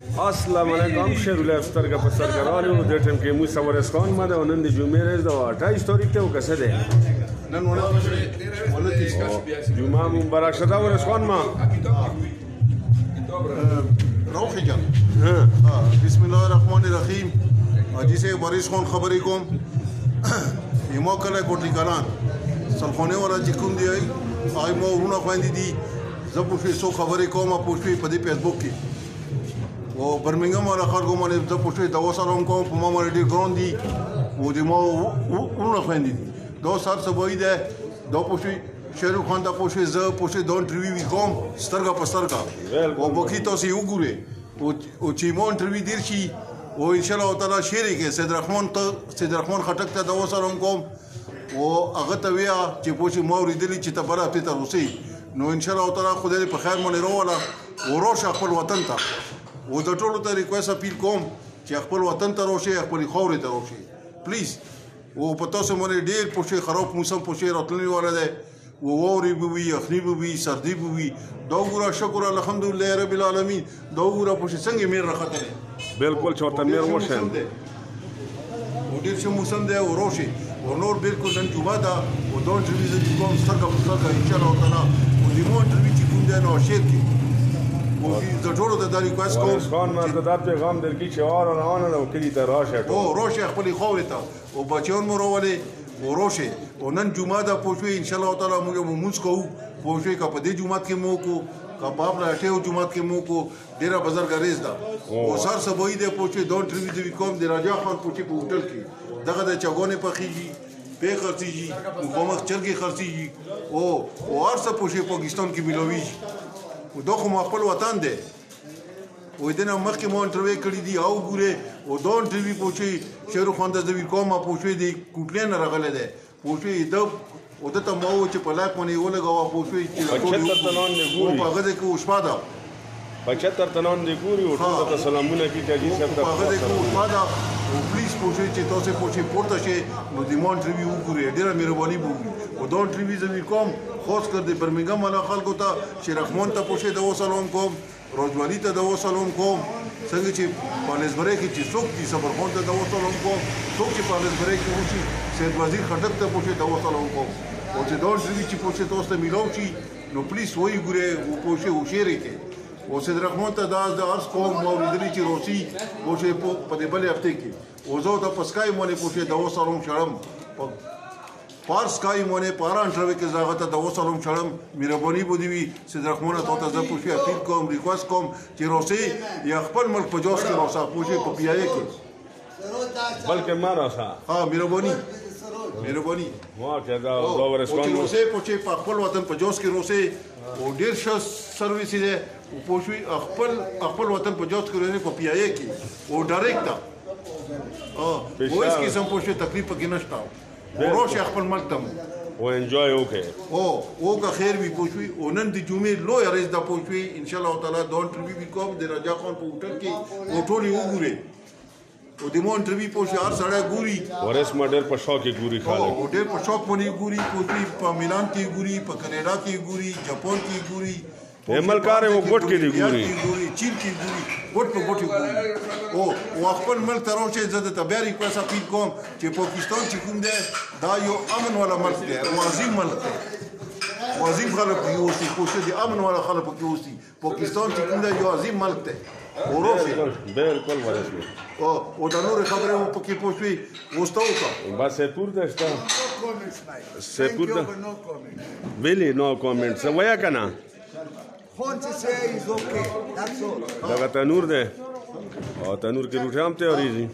السلام علیکم شیرولای سترګه په سترګه راغلو د ټیم کې موسی ورس خان ما ده نن د جمعې ورځ ده 28 تاریخ ته وکړه ده نن جمعه مبارک شه دا ورس خان ما روخی جان بسم الله الرحمن الرحیم اجي سے ورس خان خبرې کوم یمو کله کوټی کلان سلخونه ولا چې کوم دی آی مو ورونه خويندې دي زه په څه خبرې کوم په دې فیسبوک کې او برمنګم ولا خلکو باندې زه پوښتنه دا وسلام کوم په ما باندې ډیر ګران دي او د ما ورونه خويندې دي دا سر څه وای ده دا پوښتنه شیروخ خان دا پوښتنه زه پوښتنه دون انټرویو کوم سترګه په سترګه او بوکي تاسو یو ګوري او چې مو انټرویو دیر شي او ان شاء الله تعالی شیرې کې سید رحمان خټک ته دا وسلام کوم او هغه ته ویا چې پوښتنه مو ورېدلې چې ته بل هفته ته روسي نو ان شاء الله تعالی خدای په خیر باندې وروله وروشه خپل وطن ته و د ټولو ته ریکوست اپیل کوم چې خپل وطن ته راشي خپل خاورې ته راشي پلیز او په تاسو باندې ډېر پوښي خراب موسم پوښي راتللی ولا ده و ووري به وي اخني به وي سردي به وي دا وګوره شکر الحمدلله رب العالمین دا وګوره پوښي څنګه میر راخته بالکل چورته میر وشه و ډېر ښه موسم دی او راشي او نور بالکل نن جمعه ده او دا انټرویو چې کوم سترګه په سترګه ان شاء الله تعالی او دې مو انټرویو چې کوم دی نو شیر کې د ټولو ته دا ریکوست کوم خان ما ته دا پیغام درکې چې روانه ده او کلی ته راشه او راشه خپل خاورې ته او بچیان مو راولې او راشه او نن جمعه ده پوښوي ان شاء الله تعالی موږ مونږ کوو پوښوي که په دې جمعه کې مو کو که په خپل اټیو جمعه کې مو کو ډیره بزرګریز ده او سر سبوي ده پوښوي دون انټرویو کوم د راجا خان پوښي په هوټل کې دغه د چاګونې پخېږي په خرڅيږي مقامخ چرګي خرڅيږي او هر څه پوښي پاکستان کې ملويږي او دا خو خپل وطن دی او دنه مخکې مو انټرویو کړی دی او ګوره او دا انټرویو پوښي شیروخ خان د زویر کوم پوښي دی کوټلین راغله ده پوښي د او د ته مو چې په لایک باندې ولګاوه پوښي چې ټول تنان نه ګوري په هغه کې وشپاده 75 تنان دی ګوري او ټول ته سلامونه کوي چې صاحب په هغه کې وشپاده او پلیز پوښي چې تاسو پوښي پورته شي نو د مو انټرویو وګورئ ډیره مهرباني وکړئ او دا انټرویو زویر کوم خاص کر د برمنګم والا خلکو ته چې رحمان ته پوښي د وسلام کوم روزماری ته د وسلام کوم څنګه چې پالیزبرې کې چې څوک دي صبرخان ته د وسلام کوم څوک چې پالیزبرې کې وشي سید وزیر خټک ته پوښي د وسلام کوم او چې دا انټرویو چې پوښي تاسو ته میلاو شي نو پلیز وایي ګوره او پوښي هوښیارې کې او سید رحمان ته دا د ارس کوم موریدلی چې روسي پوښي په دې بلې هفته کې او زه د پسکای باندې پوښي د وسلام شړم پارس کای مونه پارا انټرویو کې زاغه ته د وسلام شړم مهرباني بودی وي سید رحمان ته ته پوښي اپیل کوم ریکوست کوم چې روسي یا خپل ملک په جوش کې روسا پوښي په پیایې کې بلکې ما راسا ها مهرباني ما چې دا ورسوان روسي پوښي په خپل وطن په جوش کې روسي او ډیر ښه سرویس دی او پوښي خپل وطن په جوش کې روسي په پیایې کې او ډایرکټ وایس کې سم پوښي تکلیف کې نشته وروشه خپل ملک ته او انجوای وکړي او که خیر وي پوښوي او نن د جمعې لوی ریس دا پوښوي ان شاء الله تعالی دا انټرویو کوم د راجا خان په هوټل کې او ټول یو ګوري او د مو انټرویو پوښي هر سړی ګوري ورس ماډل په شوق کې ګوري خالق او ډېر په شوق باندې ګوري پوښي په میلان کې ګوري په کینیډا کې ګوري جاپان کې ګوري ملکار وو ګټ کې دی ګوري چین کې ګوري ګټ په ګوري او خپل ملک ته راوچې زده ته بیا ریکوست اپیل کوم چې پاکستان چې کوم دی دا یو امن والا ملک دی او عظیم ملک دی عظیم خلک یې اوسي پوښتنه دي امن والا خلک کې اوسي پاکستان چې کوم دی یو عظیم ملک دی بالکل ورسوي او دا نور خبره مو پکې پوښوي وستاو کا بس سپور دشتا سپور دا ویلی نو کامنټ څه ویا کنه Fonte say is okay. That's all. دا تنور ده او تنور کې روټي هم ته اوريږي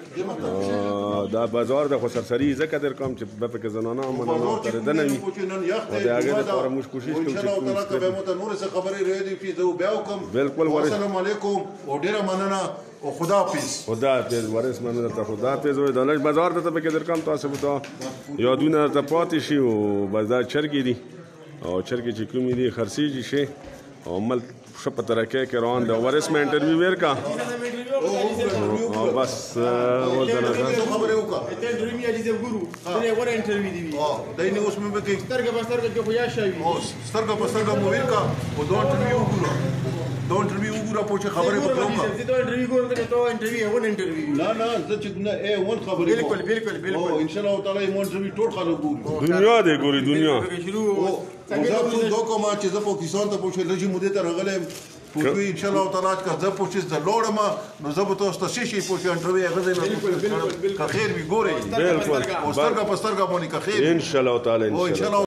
دا بازار د خو سرسري زکه در کوم چې په کې زنانه مننه تر دنه وي او دا هغه د لپاره موږ کوشش کوو چې نور څه خبرې رېدي چې زه بیا وکم بالکل السلام علیکم او ډیره مننه او خدا حافظ ورس مننه ته خدا حافظ او د بازار ته په کې در کوم تاسو ته یادونه ته پاتې شي او بازار چرګي دي او چرګي چې کومې دي خرڅيږي شي او مل شپه ترکه کې روان دی ورس مې انټرویو ورکا او بس و دا نه خبره وکړه ته انټرویو یې دې ګورو دې ور انټرویو دی دای نه اوس مې به کې سترګه په سترګه کې خو یا شوی سترګه په سترګه مو ورکا او دوه انټرویو وکړو تو انټرویو وګوره پوه خبرې به کوم تو انټرویو کوم ته انټرویو ون انټرویو نه نه زه چې نه ای ون خبرې بالکل او ان شاء الله تعالی مو انټرویو ټول خلک ګوري دنیا دی ګوري دنیا شروع زه څه دوکو ما چې زه پاکستان ته پوښتنه لږی مو دې ته راغلم پوښتنه ان شاء الله تعالی که زه پوښتنه د لوړم نو زه به تاسو ته شي پوښتنه انټرویو غزه نه که خیر وي ګوري بالکل او سترګه په سترګه باندې که خیر ان شاء الله تعالی ان شاء الله